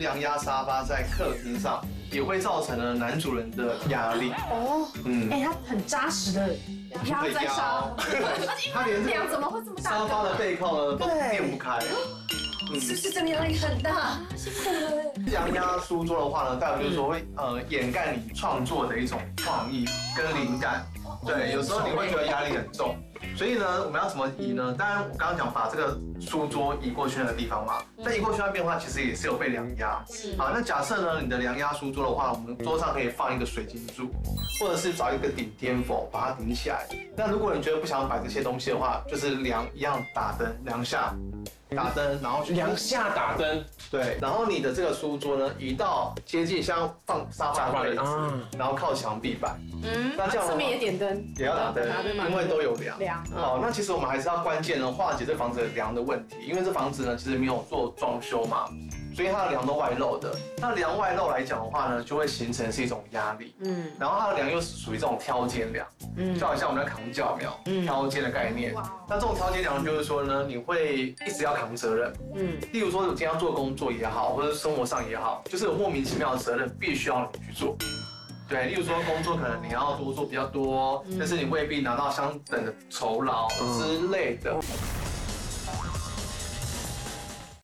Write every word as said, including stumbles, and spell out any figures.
凉压沙发在客厅上，也会造成了男主人的压力。哦， 嗯，哎，它很扎实的压在沙发， 它连梁怎么会这么大？ 沙发的背靠呢都垫不开。 是不是真的压力很大？辛苦了。 凉压书桌的话呢，代表就是说会呃掩盖你创作的一种创意跟灵感。对，有时候你会觉得压力很重。所以呢，我们要怎么移呢？当然，我刚刚讲把这个书桌移过去那个地方嘛，但移过去那边的话，其实也是有被凉压。好，那假设呢，你的凉压书桌的话，我们桌上可以放一个水晶柱，或者是找一个顶天否把它顶起来。那如果你觉得不想摆这些东西的话，就是梁一样打灯，梁下打灯，然后去梁下打灯。 对，然后你的这个书桌呢，移到接近像放沙发的位置，然后靠墙壁摆。 嗯，那这样上面也点灯， 也要打灯，因为都有梁。 梁。 好，那其实我们还是要关键呢化解这房子的梁的问题，因为这房子呢其实没有做装修嘛，所以它的梁都外露的。那梁外露来讲的话呢，就会形成是一种压力。嗯，然后它的梁又是属于这种挑肩梁，嗯，就好像我们在扛轿有没有？挑肩的概念。那这种挑肩梁就是说呢，你会一直要扛责任。嗯，例如说我今天要做工作也好，或者生活上也好，就是有莫名其妙的责任必须要你去做。对，例如说工作可能你要多做比较多，但是你未必拿到相等的酬劳之类的。